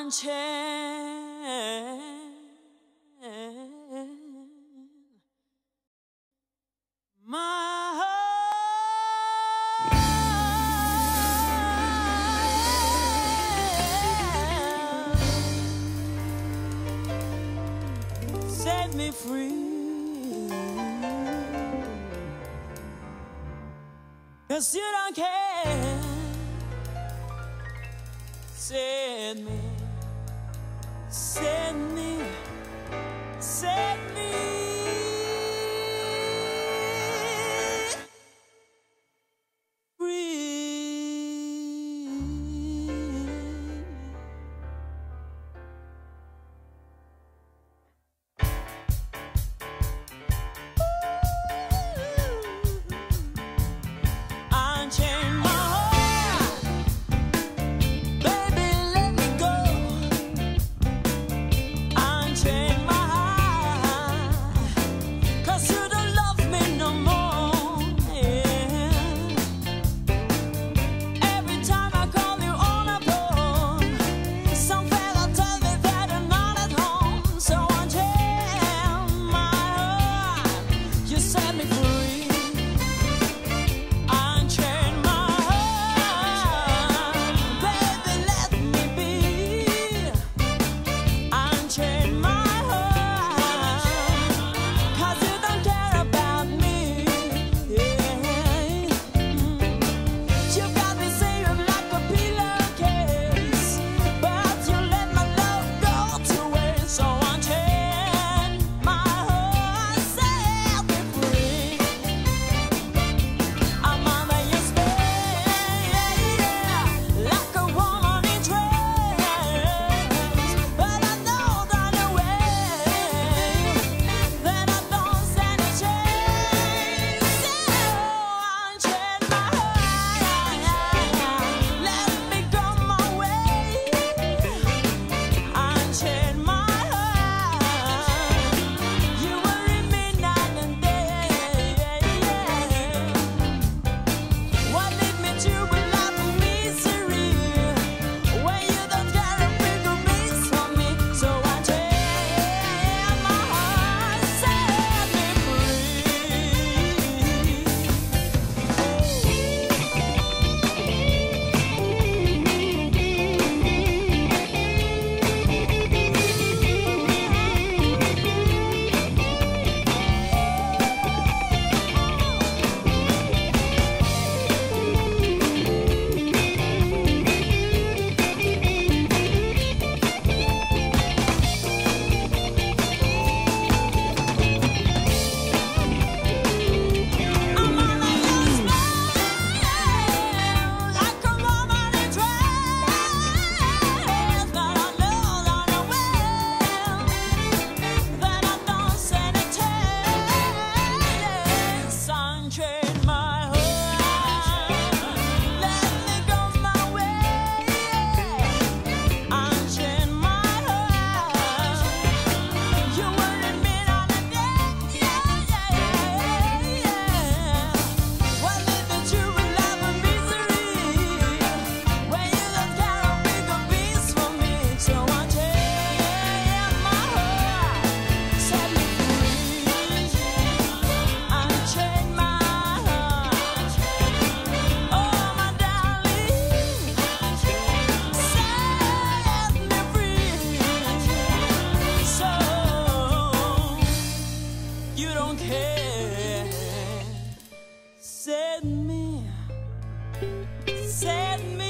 unchain my heart, set me free. 'Cause you don't care. Set me, set me, set me free. Unchain my heart, baby, let me go. Unchain my heart, 'cause you don't love me no more. Yeah. Every time I call you on a phone, some fella tell me that I'm not at home. So unchain my heart, you set me free. Unchain my heart, baby, let me be. Unchain my heart, 'cause you don't care about me. Yeah. You got me saying like a pillowcase, but you let my love go to waste. So unchain my heart, set me free. I'm under your spell, like a woman in trance. But I know that the way that I don't stand a chance. So unchain my heart, let me go my way. Unchain my heart, you worry me night and day. What lead me to a life of misery, when you don't care a bigger piece for me? So unchain my heart, set me I'm under your spell, like a woman in trance. But I know that I will, that I don't stand a chance. Unchain my heart, let me go my way. Unchain my heart, you worry me night and day. What lead me to a life of misery, when you don't care a bigger piece for me? So unchain my heart, set me free. Unchain my heart, oh my darling, set me free. So you don't care. Set me, set me